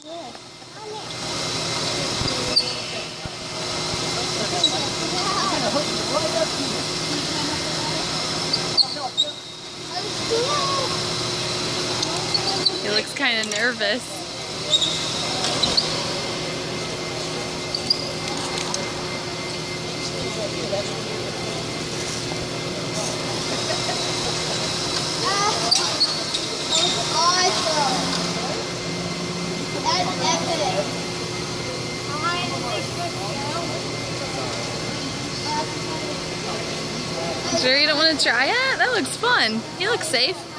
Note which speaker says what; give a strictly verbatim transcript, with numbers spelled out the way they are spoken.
Speaker 1: He looks kind of nervous. Sure you don't want to try it? That looks fun. You look safe.